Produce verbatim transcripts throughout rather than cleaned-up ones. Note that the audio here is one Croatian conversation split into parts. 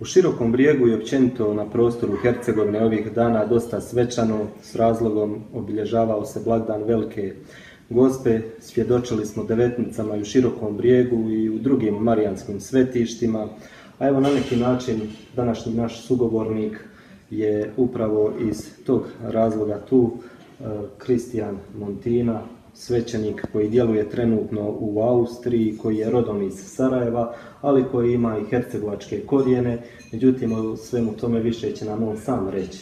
U Širokom Brijegu i općenito na prostoru Hercegovine ovih dana dosta svečano, s razlogom obilježavao se blagdan Velike Gospe. Svjedočili smo devetnicama i u Širokom Brijegu i u drugim marijanskim svetištima, a evo na neki način današnji naš sugovornik je upravo iz tog razloga tu, Kristijan Montina, svećenik koji djeluje trenutno u Austriji, koji je rodom iz Sarajeva, ali koji ima i hercegovačke korijene. Međutim, o svemu tome više će nam on sam reći.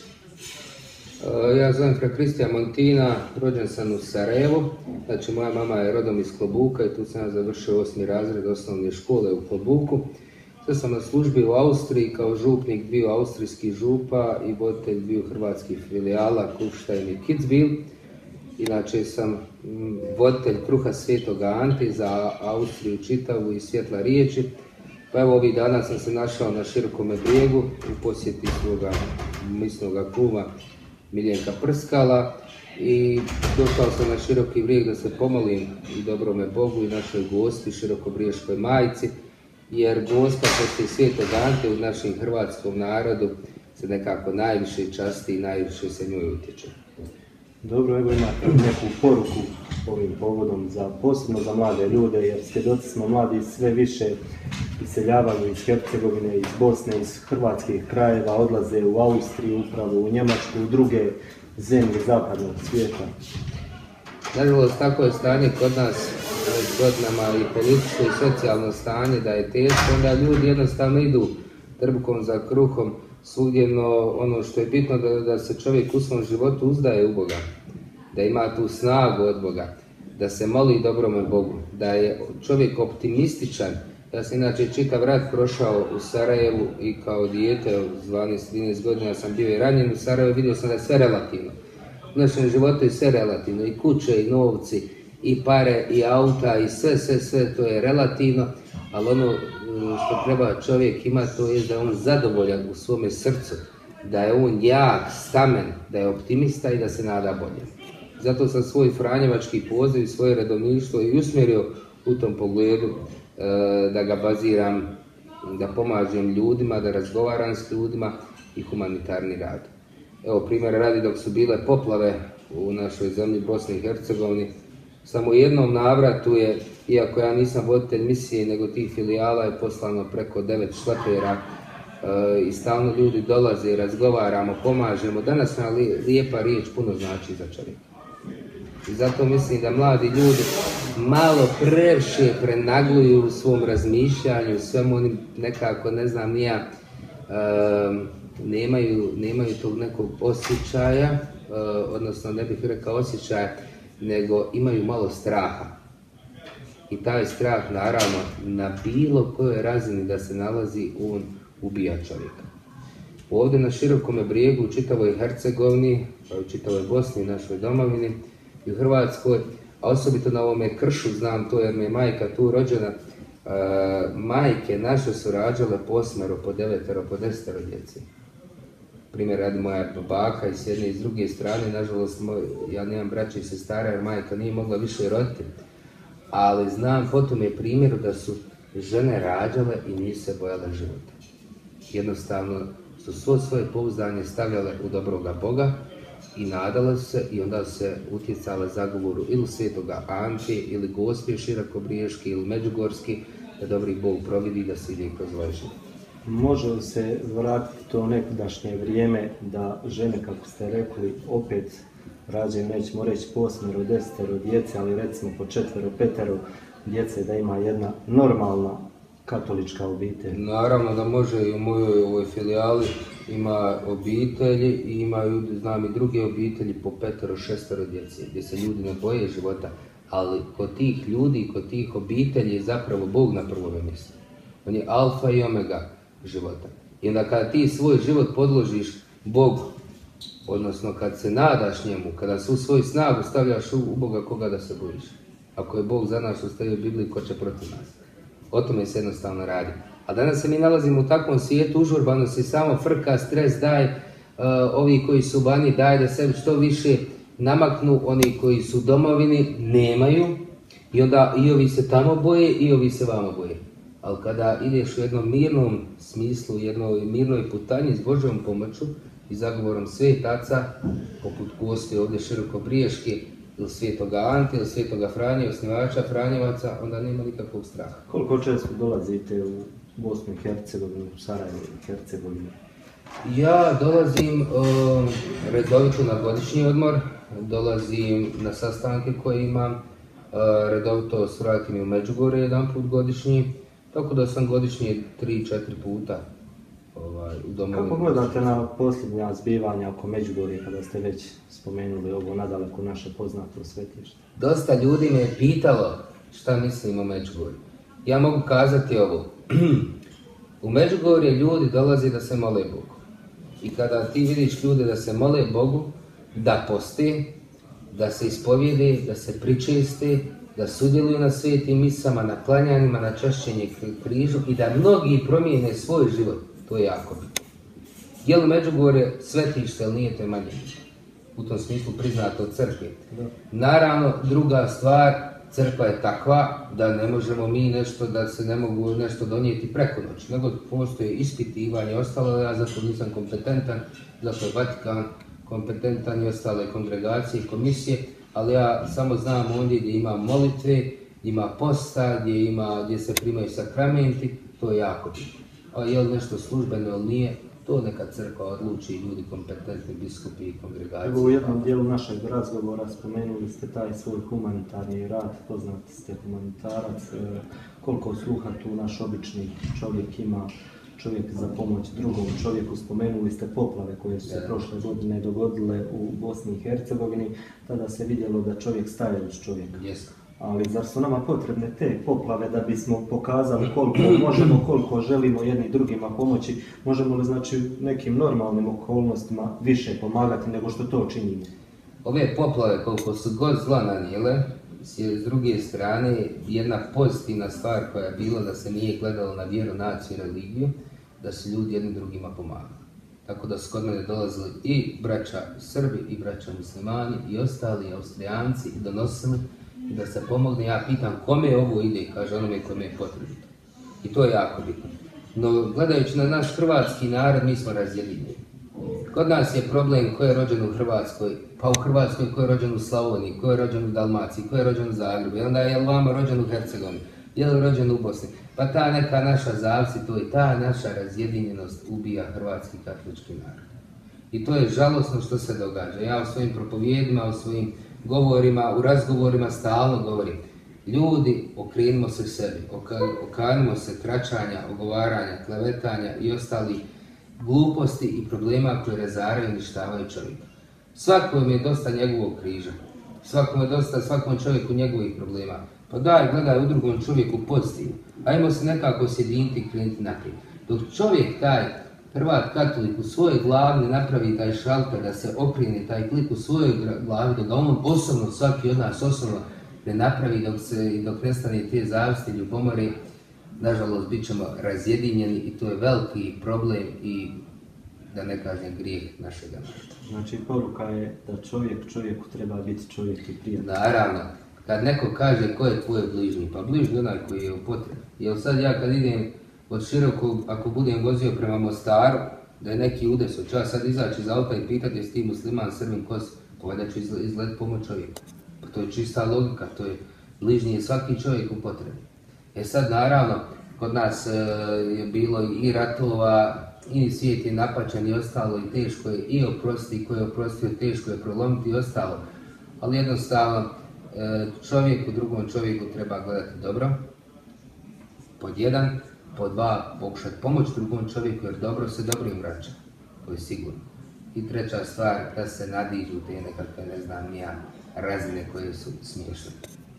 Ja zovem fra Kristijan Montina, rođen sam u Sarajevu, znači moja mama je rodom iz Klobuka i tu sam ja završio osmi razred osnovne škole u Klobuku. Sad sam na službi u Austriji kao župnik bio austrijski župa i voditelj bio hrvatskih filijala Kufstein i Kitzbühel. Inače sam voditelj Kruha Svetoga Ante za Austriju čitavu i Svjetla riječi. Pa evo ovih dana sam se našao na Širokome Brijegu u posjeti svoga misnoga kuma Miljenka Prskala i došao sam na Široki Brijeg da se pomolim i dobrome Bogu i našoj gosti, Širokobriješkoj majci, jer Gospa poslije Svetog Ante u našem hrvatskom narodu se nekako najviše časti i najviše se njoj utječe. Dobro, evo imate neku poruku ovim povodom, za, posebno za mlade ljude, jer svjedoci smo mladi sve više iseljavaju iz Hercegovine, iz Bosne, iz hrvatskih krajeva, odlaze u Austriju, upravo u Njemačku, u druge zemlje zapadnog svijeta. Nažalost, tako je stanje kod nas godinama i političko i socijalno stanje da je teško, onda ljudi jednostavno idu trbukom za kruhom svugdje, no ono što je bitno da, da se čovjek u svom životu uzdaje u Boga, da ima tu snagu od Boga, da se moli dobrome Bogu, da je čovjek optimističan. Ja sam inače čitav rat prošao u Sarajevu i kao dijete od dvanaest trinaest godina sam bio i ranjen u Sarajevu, vidio sam da je sve relativno. U našem životu je sve relativno, i kuće, i novci, i pare, i auta, i sve, sve, sve to je relativno, ali ono što treba čovjek imati to je da je on zadovoljan u svome srcu, da je on jak, stamen, da je optimista i da se nada bolje. Zato sam svoj franjevački poziv, svoje redovništvo i usmjerio u tom pogledu da ga baziram, da pomažem ljudima, da razgovaram s ljudima i humanitarni rad. Evo primjer radi, dok su bile poplave u našoj zemlji Bosni i Hercegovini, samo u jednom navratu je, iako ja nisam voditelj misije, nego tih filijala je poslano preko devet šlepera e, i stalno ljudi dolaze, razgovaramo, pomažemo. Danas nam lijepa riječ puno znači za čovjeka. I zato mislim da mladi ljudi malo previše prenagluju u svom razmišljanju, svemu onim nekako, ne znam, nija, e, nemaju, nemaju tog nekog osjećaja, e, odnosno ne bih rekao osjećaja, nego imaju malo straha. I taj strah, naravno, na bilo kojoj razini da se nalazi, on ubija čovjeka. Ovdje na Širokome Brijegu, u čitavoj Hercegovini, u čitavoj Bosni, našoj domovini i u Hrvatskoj, a osobito na ovome kršu, znam to jer mi je majka tu rođena, e, majke naše su rađale po osmero, po devetero, po desetero djeci. Primjer radi moja baka i s jedne i s druge strane, nažalost moj, ja nemam braća i sestara jer majka nije mogla više roditi, ali znam po tome primjeru da su žene rađale i nisu se bojale života. Jednostavno su svo svoje pouzdanje stavljale u dobroga Boga i nadale su se i onda se utjecale zagovoru ili Svetoga Ante ili Gospe Širokobriješke ili Međugorski, da dobri Bog providi da se ide kroz ovaj život. Može li se vratiti to nekdašnje vrijeme da žene, kako ste rekli, opet rađaju, nećemo reći po osmero, desetero djece, ali recimo po četvero, petero djece, da ima jedna normalna katolička obitelj? Naravno da može, i u mojoj ovoj filijali ima obitelji i imaju, znam i druge obitelji po petero, šestero djece, gdje se ljudi ne boje života, ali kod tih ljudi, kod tih obitelji je zapravo Bog na prvome mjestu. On je alfa i omega života. I onda kada ti svoj život podložiš Bogu, odnosno kad se nadaš njemu, kada svu svoju snagu stavljaš u Boga, koga da se bojiš? Ako je Bog za nas što stoji u Bibliji, ko će protiv nas? O tome se jednostavno radi. A danas se mi nalazimo u takvom svijetu, užurbano se samo frka, stres, daj, uh, ovi koji su vani, daj da se što više namaknu, oni koji su domovini nemaju, i onda i ovi se tamo boje i ovi se vama boje. ali kada ideš u jednom mirnom smislu, u jednoj mirnoj putanji s Božjom pomoću i zagovorom svetaca, poput Gospe ovdje Širokobriješke, ili Svetoga Ante, ili Svetoga Franje, osnivača Franjevaca, onda nema nikakvog straha. Koliko često dolazite u Bosnu i Hercegovinu, u Sarajevo i Hercegovinu? Ja dolazim uh, redovito na godišnji odmor, dolazim na sastanke koje imam, uh, redovito svratim i u Međugorje jedan put godišnji, tako da sam godišnji tri četiri puta ovaj, u domovini. Kako gledate na posljednja zbivanja oko Međugorje kada ste već spomenuli ovo nadaleko naše poznato svetište? Dosta ljudi me je pitalo šta mislim o Međugorju. Ja mogu kazati ovo. U Međugorje ljudi dolaze da se mole Bogu. I kada ti vidiš ljude da se mole Bogu, da poste, da se ispovijede, da se pričeste, da sudjeluju na svetim misama, na klanjanjima, na čašćenje križu i da mnogi promijene svoj život, to je jako bitno. Je li Međugorje svetište ili nije, to je manje? U tom smislu priznato od crkve. Naravno, druga stvar, crkva je takva da ne možemo mi nešto, da se ne mogu nešto donijeti preko noći, nego postoje ispitivanje i ostalo, ja zato nisam kompetentan, zato je Vatikan kompetentan i ostale kongregacije i komisije, ali ja samo znam ondje gdje ima molitve, gdje ima posta, gdje, ima, gdje se primaju sakramenti, to je jako bitno. A je li nešto službeno ili nije, to neka crkva odluči, ljudi kompetentni, biskupi i kongregacije. Evo u jednom dijelu našeg razgovora spomenuli ste taj svoj humanitarni rad, poznati ste humanitarac, koliko sluha tu naš obični čovjek ima, čovjek za pomoć drugom čovjeku. Spomenuli ste poplave koje su se prošle godine dogodile u Bosni i Hercegovini, tada se vidjelo da čovjek staje uz čovjeka. Yes. Ali zar su nama potrebne te poplave da bismo pokazali koliko možemo, koliko želimo jedni drugima pomoći? Možemo li znači nekim normalnim okolnostima više pomagati nego što to činimo? Ove poplave koliko su god zla nanijele, s druge strane jedna pozitivna stvar koja je bila da se nije gledalo na vjeru, naciju i religiju, da su ljudi jedni drugima pomagali. Tako da su kod mene dolazili i braća Srbi i braća muslimani i ostali Austrijanci i donosili i da se pomogne. Ja pitam kome ovo ide, kaže onome kome je potrebito. I to je jako bitno. No gledajući na naš hrvatski narod, mi smo razjedinjeni. Kod nas je problem ko je rođen u Hrvatskoj, pa u Hrvatskoj ko je rođen u Slavoniji, ko je rođen u Dalmaciji, ko je rođen u Zagrebu, i onda je li vama rođen u Hercegovini, je li rođen u Bosni. Pa ta neka naša zavsi, to je ta naša razjedinjenost ubija hrvatski katolički narod. I to je žalosno što se događa. Ja u svojim propovijedima, u svojim govorima, u razgovorima stalno govorim. Ljudi, okrenimo se sebi, okanimo se tračanja, ogovaranja, klevetanja i ostalih gluposti i problema koje razaraju i uništavaju čovjeka. Svakom je dosta njegovog križa, svakom je dosta, svakom čovjeku njegovih problema. Pa daj, gledaj u drugom čovjeku pozitivno, ajmo se nekako sjediniti i krenuti naprijed. Dok čovjek, taj Hrvat katolik u svojoj glavi napravi taj šalter, da se okrene taj klik u svojoj glavi, dok ga on osobno, svaki od nas osobno ne napravi, dok, se, dok nestane te zavisti, ljubomore, nažalost bit ćemo razjedinjeni i to je veliki problem i da ne kažem grijeh našega naroda. Znači poruka je da čovjek čovjeku treba biti čovjek i prijatelj. Naravno, kad neko kaže ko je tvoj bližnji, pa bližnji onaj koji je u potrebi. Jer sad ja kad idem od Širokog, ako budem vozio prema Mostaru, da je neki udes, ću ja sad izaći iz auta i pitati jesi ti musliman, srbin, kos, pa valjda ću izgled pomoć čovjeku. Pa to je čista logika, to je bližnji je svaki čovjek u potrebi. E sad naravno, kod nas e, je bilo i ratova, i svijet je napačan i ostalo i teško je i oprostiti, ko je oprostio teško je prolomiti i ostalo. Ali jednostavno e, čovjeku, drugom čovjeku treba gledati dobro, pod jedan, pod dva, pokušati pomoć drugom čovjeku jer dobro se dobro im vraća, to je sigurno. I treća stvar, da se nadiđu te nekakve, ne znam, nija razine koje su smiješne.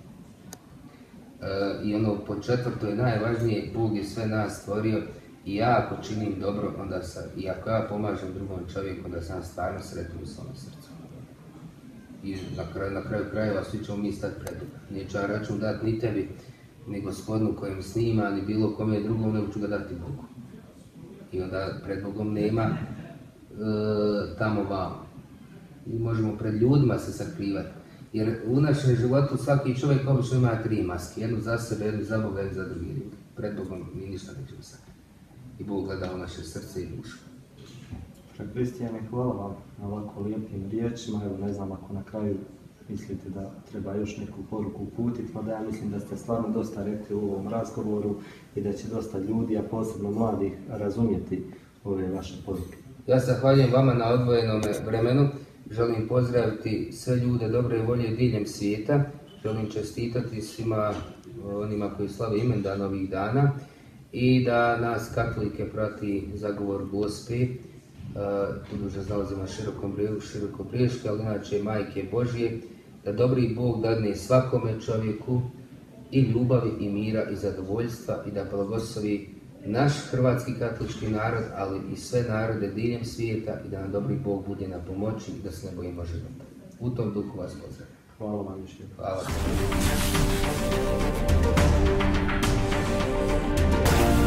E, I ono po četvrto je najvažnije, Bog je sve nas stvorio i ja ako činim dobro, onda sam, i ako ja pomažem drugom čovjeku, onda sam stvarno sretan u svom srcu. I na kraju, na kraju krajeva svi ćemo mi stati pred Boga. Neću ja račun dati ni tebi, ni gospodinu kojem snima, ni bilo kome drugom, nego ću ga dati Bogu. I onda pred Bogom nema e, tamo vamo. I možemo pred ljudima se sakrivati. Jer u našem životu svaki čovjek obično ima tri maske. Jednu za sebe, jednu za Boga, jednu za drugi ljudi. pred Bogom mi ništa nećemo sakriti. I Bog gleda u naše srce i dušu. Kristijane, hvala vam na ovako lijepim riječima. Evo, ne znam ako na kraju mislite da treba još neku poruku uputiti, no da ja mislim da ste stvarno dosta rekli u ovom razgovoru i da će dosta ljudi, a posebno mladih, razumjeti ove vaše poruke. Ja se zahvaljujem vama na odvojenom vremenu. Želim pozdraviti sve ljude dobre volje diljem svijeta. Želim čestitati svima onima koji slave imendan ovih dana i da nas katolike prati zagovor Gospe. Buduće nalazimo na Širokom brijegu, Širokobriješke, ali inače Majke Božje, da dobri Bog dadne svakome čovjeku i ljubavi i mira i zadovoljstva i da blagoslovi naš hrvatski katolički narod, ali i sve narode diljem svijeta i da nam dobri Bog bude na pomoći i da se ne bojimo života. U tom duhu vas pozdravljam. Hvala vam još jednom. Hvala.